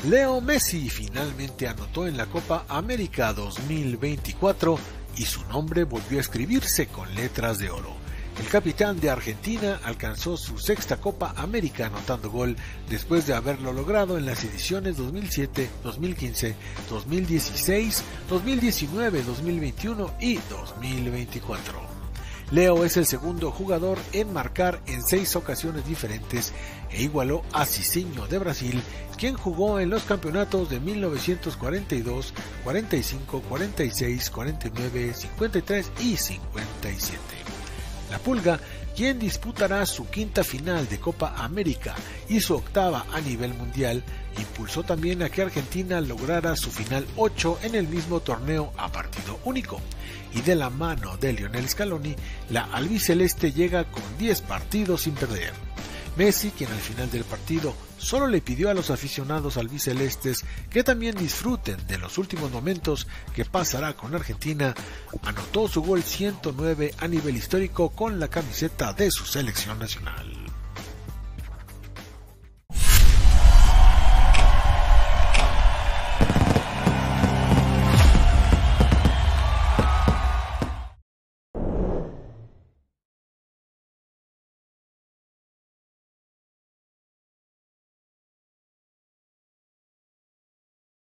Leo Messi finalmente anotó en la Copa América 2024 y su nombre volvió a escribirse con letras de oro. El capitán de Argentina alcanzó su sexta Copa América anotando gol después de haberlo logrado en las ediciones 2007, 2015, 2016, 2019, 2021 y 2024. Leo es el segundo jugador en marcar en 6 ocasiones diferentes e igualó a Cicinho de Brasil, quien jugó en los campeonatos de 1942, 45, 46, 49, 53 y 57. La Pulga, quien disputará su quinta final de Copa América y su octava a nivel mundial, impulsó también a que Argentina lograra su final 8 en el mismo torneo a partido único. Y de la mano de Lionel Scaloni, la albiceleste llega con 10 partidos sin perder. Messi, quien al final del partido solo le pidió a los aficionados albicelestes que también disfruten de los últimos momentos que pasará con Argentina, anotó su gol 109 a nivel histórico con la camiseta de su selección nacional.